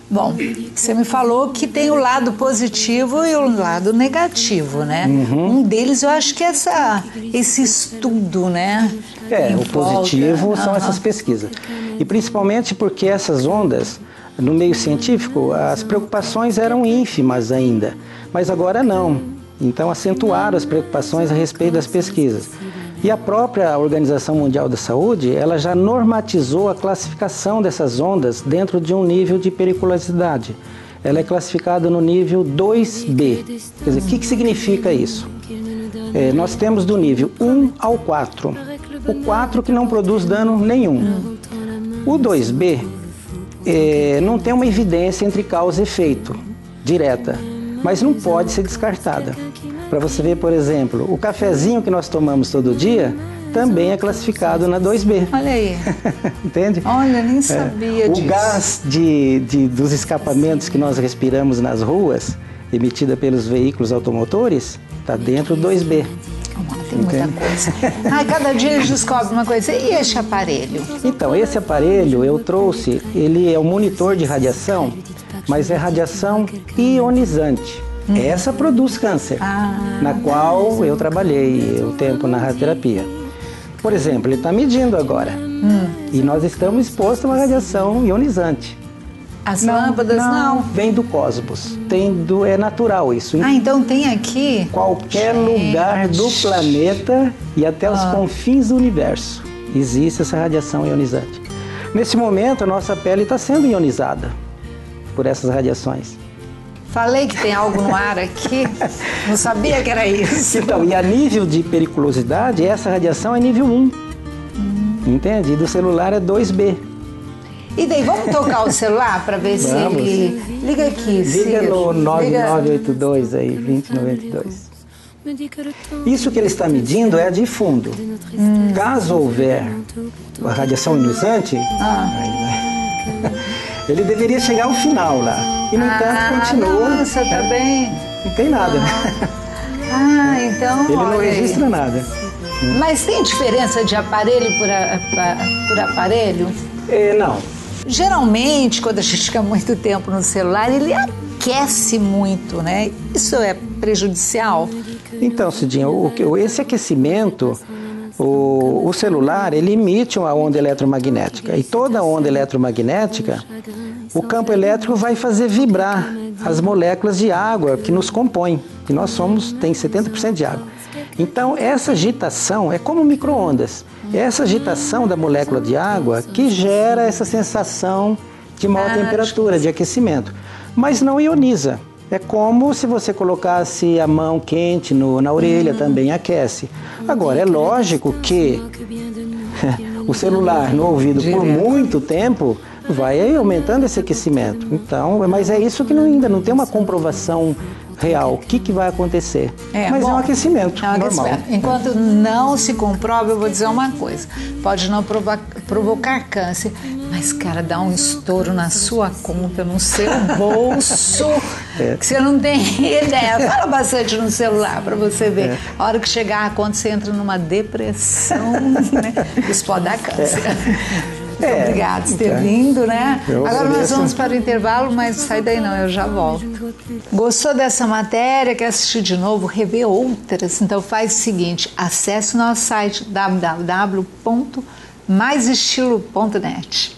Bom, você me falou que tem o lado positivo e o lado negativo, né? Um deles eu acho que é esse estudo, né? O positivo são essas pesquisas. E principalmente porque essas ondas, no meio científico, as preocupações eram ínfimas ainda, mas agora não. Então acentuaram as preocupações a respeito das pesquisas. E a própria Organização Mundial da Saúde, ela já normatizou a classificação dessas ondas dentro de um nível de periculosidade. Ela é classificada no nível 2B. Quer dizer, o que significa isso? Nós temos do nível 1 ao 4. O 4 que não produz dano nenhum. O 2B não tem uma evidência entre causa e efeito direta, mas não pode ser descartada. Para você ver, por exemplo, o cafezinho que nós tomamos todo dia também é classificado na 2B. Olha aí. Entende? Olha, nem sabia disso. O gás dos escapamentos que nós respiramos nas ruas, emitida pelos veículos automotores, está dentro do 2B. Tem muita coisa. Cada dia eles descobrem uma coisa. E este aparelho? Então, esse aparelho eu trouxe, ele é um monitor de radiação, mas é radiação ionizante. Essa produz câncer, na qual eu trabalhei um tempo na radioterapia. Por exemplo, ele está medindo agora. E nós estamos expostos a uma radiação ionizante. As lâmpadas não? Vem do cosmos. É natural isso. Então tem aqui? Qualquer lugar do planeta e até os confins do universo existe essa radiação ionizante. Nesse momento, a nossa pele está sendo ionizada por essas radiações. Falei que tem algo no ar aqui, não sabia que era isso. Então, e a nível de periculosidade, essa radiação é nível 1. Entende? E do celular é 2B. E daí, vamos tocar o celular para ver se ele... Liga aqui, Liga no 9982 aí, 2092. Isso que ele está medindo é de fundo. Caso houver a radiação ionizante, ele deveria chegar ao final lá. E, no entanto, continua. Nossa, tá bem. Não tem nada. Então. Ele não registra nada. Mas tem diferença de aparelho por aparelho? Não. Geralmente, quando a gente fica muito tempo no celular, ele aquece muito, né? Isso é prejudicial? Então, Cidinha, esse aquecimento, o celular, ele emite uma onda eletromagnética. E toda onda eletromagnética, o campo elétrico vai fazer vibrar as moléculas de água que nos compõem. E nós tem 70% de água. Então, essa agitação é como micro-ondas. É essa agitação da molécula de água que gera essa sensação de maior temperatura, de aquecimento. Mas não ioniza. É como se você colocasse a mão quente na orelha, também aquece. Agora, é lógico que o celular no ouvido por muito tempo vai aumentando esse aquecimento. Então, mas é isso que ainda não tem uma comprovação real. O que vai acontecer? Mas é um aquecimento normal. Enquanto não se comprova, eu vou dizer uma coisa. Pode não provocar câncer, mas, cara, dá um estouro na sua conta, no seu bolso, que você não tem ideia. Fala bastante no celular para você ver. A hora que chegar a conta, você entra numa depressão, né? Isso pode dar câncer. Muito obrigada por ter vindo, né? Agora nós vamos para o intervalo, mas sai daí não, eu já volto. Gostou dessa matéria? Quer assistir de novo? Rever outras? Então faz o seguinte, acesse o nosso site www.maisestilo.net.